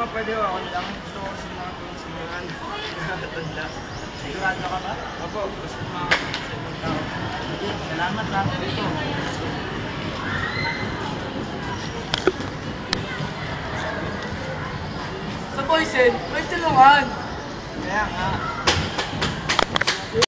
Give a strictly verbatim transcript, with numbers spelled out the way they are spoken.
nga pwede ako lang. Gusto ko sa mga tulungan. Tanda. Sigurado ka ba? Opo, gusto ko mga sa ibang tao. Salamat lang dito. Sa Poison, may tulungan. Kaya nga.